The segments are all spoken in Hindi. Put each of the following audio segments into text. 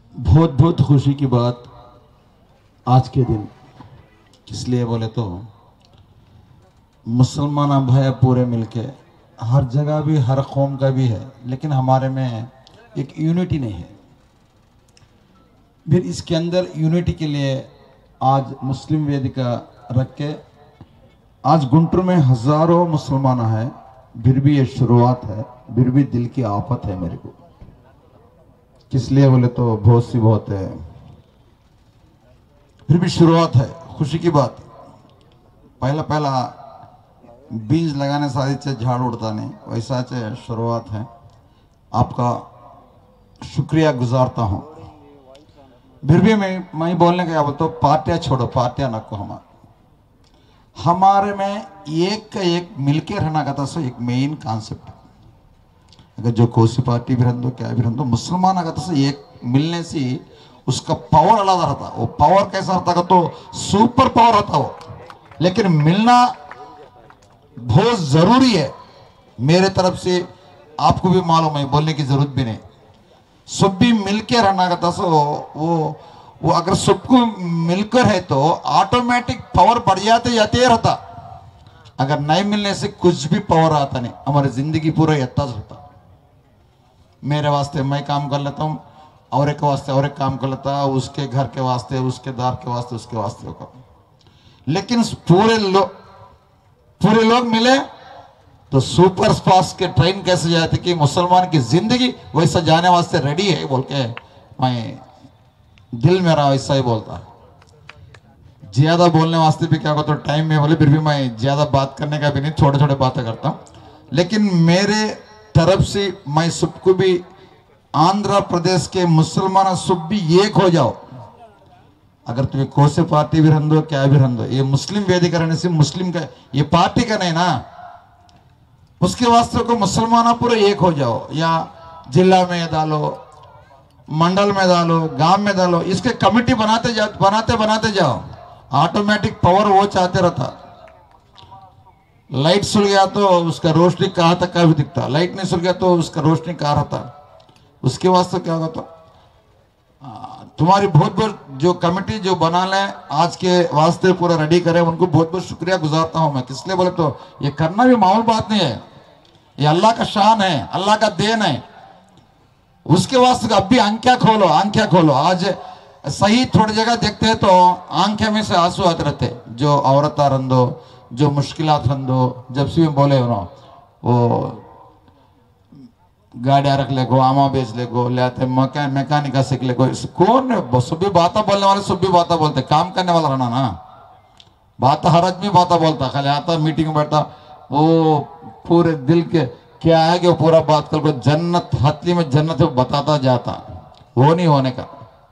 बहुत बहुत खुशी की बात आज के दिन, इसलिए बोले तो मुसलमान भाई पूरे मिलके, हर जगह भी हर कौम का भी है, लेकिन हमारे में एक यूनिटी नहीं है। फिर इसके अंदर यूनिटी के लिए आज मुस्लिम वेदिका रख के, आज गुंटूर में हजारों मुसलमान हैं, फिर भी ये शुरुआत है, फिर भी दिल की आफत है मेरे को। किस लिए बोले तो बहुत सी बहुत है, फिर भी शुरुआत है, खुशी की बात। पहला पहला बीज लगाने से झाड़ उड़ता नहीं, वैसा शुरुआत है। आपका शुक्रिया गुजारता हूं। फिर भी मैं बोलने का बोलता हूँ, पार्टियां छोड़ो, पार्टियां नको। हमारे में एक का एक मिलके रहना का था, सो एक मेन कॉन्सेप्ट। अगर जो कोसी पार्टी भी रह दो, क्या भी रह दो, मुसलमान अगर तो एक मिलने से उसका पावर अलग रहता। वो पावर कैसा रहता तो सुपर पावर रहता वो, लेकिन मिलना बहुत जरूरी है। मेरे तरफ से आपको भी मालूम है, बोलने की जरूरत भी नहीं। सब भी मिलकर रहना का सो वो अगर सबको मिलकर है तो ऑटोमेटिक पावर बढ़ जाते जाते रहता। अगर नहीं मिलने से कुछ भी पावर आता नहीं, हमारी जिंदगी पूरा यत्ता होता। मेरे वास्ते मैं काम कर लेता हूँ, और एक वास्ते और एक काम कर लेता, उसके घर के वास्ते, उसके दार के वास्ते, उसके वास्ते होगा। लेकिन पूरे लोग मिले तो सुपर फास्ट के ट्रेन कैसे जाती कि मुसलमान की जिंदगी वैसा जाने वास्ते रेडी है बोल के मैं दिल मेरा वैसा ही बोलता है। ज्यादा बोलने वास्ते भी क्या होगा तो टाइम में बोले, फिर भी मैं ज्यादा बात करने का भी नहीं, छोटे छोटे बातें करता हूँ। लेकिन मेरे तरफ से मैं सबको भी, आंध्र प्रदेश के मुसलमान सब भी एक हो जाओ। अगर तुम्हें कौन से पार्टी भी रह दो, क्या भी रह दो, ये मुस्लिम वेदिका रहने से मुस्लिम का ये पार्टी का नहीं ना, उसके वास्ते को मुसलमान पूरे एक हो जाओ। या जिला में डालो, मंडल में डालो, गांव में डालो, इसके कमेटी बनाते जाओ, ऑटोमेटिक पावर वो चाहते रहता। लाइट सुल गया तो उसका रोशनी कहां तक का भी दिखता, लाइट नहीं सुल गया तो उसका रोशनी कहां रहता। उसके वास्ते क्या होगा तो तुम्हारी बहुत बहुत जो कमेटी जो बना ले आज के वास्ते पूरा रेडी करे, उनको बहुत बहुत शुक्रिया गुजारता हूं मैं। किस लिए बोले तो ये करना भी मामूल बात नहीं है, ये अल्लाह का शान है, अल्लाह का देन है। उसके वास्ते अब भी आंखें खोलो। आज सही थोड़ी जगह देखते हैं तो आंखें में से आंसू आते रहते। जो औरत रंदो, जो मुश्किलात रंदो, जब से बोले वो गाड़ियां रख ले को, आमा बेच ले को, ले आते मैकेनिका सीख ले को। कौन सब भी बातें बोलने वाले, सब भी बातें बोलते, काम करने वाला रहना ना। बात हर आदमी बातें बोलता, खाली आता मीटिंग में बैठता, वो पूरे दिल के क्या है कि वो पूरा बात कर जन्नत हथली में जन्नत बताता जाता। वो नहीं होने का,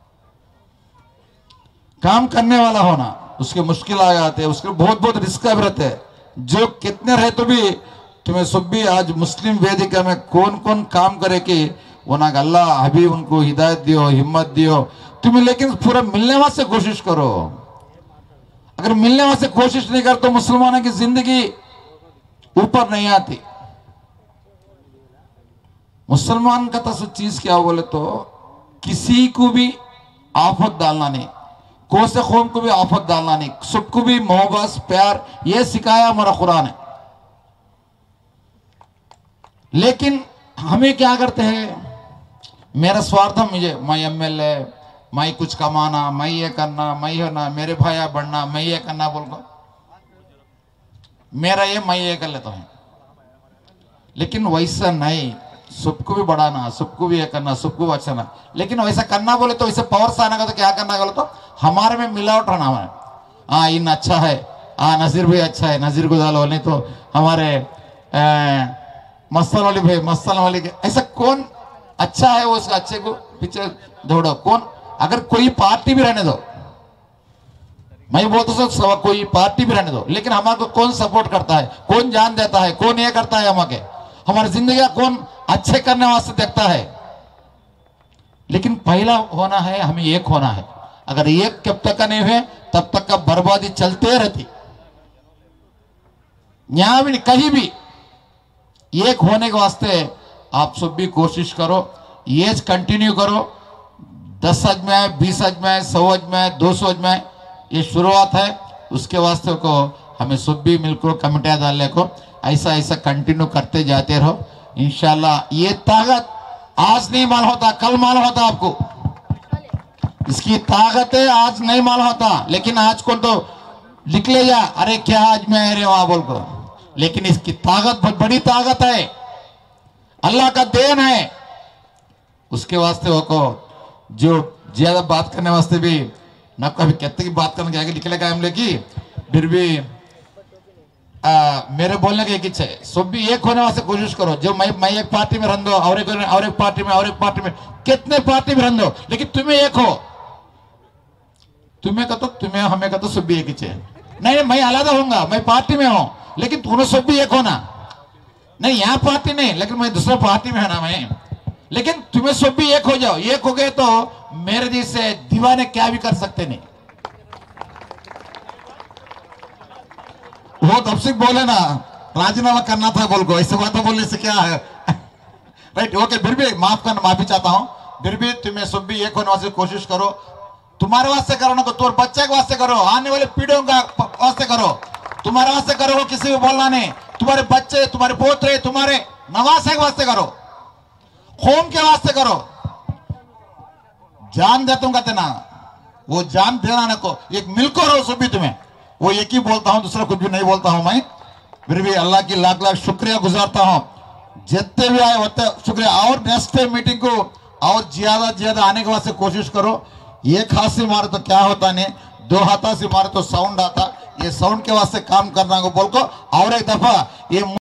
काम करने वाला होना, उसके मुश्किल आ जाते हैं, उसके बहुत बहुत रिस्क रहते हैं। जो कितने रहे तो भी तुम्हें सब भी आज मुस्लिम वेदिका में कौन कौन काम करे कि वो ना अल्लाह हबीब उनको हिदायत दियो, हिम्मत दियो तुम्हें। लेकिन पूरा मिलने वास्ते कोशिश करो। अगर मिलने वास्ते कोशिश नहीं कर तो मुसलमानों की जिंदगी ऊपर नहीं आती। मुसलमान का तो चीज क्या बोले तो किसी को भी आफत डालना नहीं, कौन से कौम को भी आफत डालना नहीं, सबको भी मोहब्बत प्यार, ये सिखाया हमारा कुरान है। लेकिन हमें क्या करते हैं, मेरा स्वार्थ, मैं एमएलए, मैं कुछ कमाना, मैं ये करना, मैं होना, मेरे भाई बढ़ना, मैं ये करना बोलकर मेरा ये मैं ये कर लेता हूं। लेकिन वैसा नहीं, सबको भी बढ़ाना, सबको भी ये करना, सबको अच्छा ना। लेकिन वैसा करना बोले तो वैसे पावर से आने का तो क्या करना बोले तो हमारे में मिलावट रहना हमारे। हाँ इन अच्छा है, हाँ नजीर भी अच्छा है, नजीर को डालो, नहीं तो हमारे मस्तान वाली भाई, मस्तान वाली के ऐसा कौन अच्छा है, वो उसका अच्छे को पीछे दौड़ो। कौन अगर कोई पार्टी भी रहने दो, मैं बोलता हूँ कोई पार्टी भी रहने दो, लेकिन हमारे को कौन सपोर्ट करता है, कौन जान देता है, कौन ये करता है, हमारी जिंदगी कौन अच्छे करने वास्ते देखता है। लेकिन पहला होना है, हमें एक होना है। अगर एक कब तक का नहीं हुए तब तक का बर्बादी चलते रहती। यहां भी कहीं भी एक होने के वास्ते आप सब भी कोशिश करो, ये कंटिन्यू करो। 10 हज में, 20 हज में, 100 हज में, 200 हज में, ये शुरुआत है। उसके वास्ते को हमें सब भी मिलकर कमेटियां डालने को ऐसा ऐसा कंटिन्यू करते जाते रहो इंशाल्लाह। ये ताकत आज नहीं मालूम होता, कल मालूम होता आपको। इसकी ताकत है, आज नहीं मालूम होता, लेकिन आज को तो निकले जा, अरे क्या आज मैं अरे वहां बोल को, लेकिन इसकी ताकत बहुत बड़ी ताकत है, अल्लाह का देन है। उसके वास्ते वो को जो ज्यादा बात करने वास्ते भी ना कभी कहते की बात करने के निकलेगा हम लेकी, फिर भी मेरे बोलने का एक ही है, सब भी एक होने वास्ते कोशिश करो। जो मैं एक पार्टी में रह दो, और एक पार्टी में, और एक पार्टी में, कितने पार्टी में रह दो, लेकिन तुम्हें एक हो, तुम्हें का तो तुम्हें, हमें का तो सब भी एक ही है। नहीं मैं अलग होऊंगा, मैं पार्टी में हूं, लेकिन तुम्हें सब भी एक होना नहीं, यहाँ पार्टी नहीं, लेकिन मैं दूसरा पार्टी में है ना मैं, लेकिन तुम्हें सब भी एक हो जाओ। एक हो गए तो मेरे जैसे दीवाने क्या भी कर सकते नहीं। वो तब से बोले ना राजीनामा करना था बोल को, ऐसे बात बोलने से क्या है राइट ओके। फिर भी माफी चाहता हूं, फिर भी तुम्हें सब भी एक होने वास्ते कोशिश करो। तुम्हारे वास्ते करो ना, तुम्हारे बच्चे के वास्ते करो, आने वाले पीढ़ियों का वास्ते करो, तुम्हारे वास्ते करो, किसी को बोलना नहीं। तुम्हारे बच्चे, तुम्हारे पोतरे, तुम्हारे नवासे के वास्ते करो, कौम के वास्ते करो। जान देता हूं कहते ना, वो जान देना ना को एक मिलकर रहो सभी तुम्हें, वो एक ही बोलता हूं, दूसरा कुछ भी नहीं बोलता हूं मैं। फिर भी अल्लाह की लाख लाख शुक्रिया गुजारता हूं, जितने भी आए उतने शुक्रिया। और नेक्स्ट मीटिंग को और ज्यादा आने के वास्ते कोशिश करो। एक हाथ से मारे तो क्या होता नहीं, 2 हाथों से मारे तो साउंड आता, ये साउंड के वास्ते काम करना को बोल को। और एक दफा ये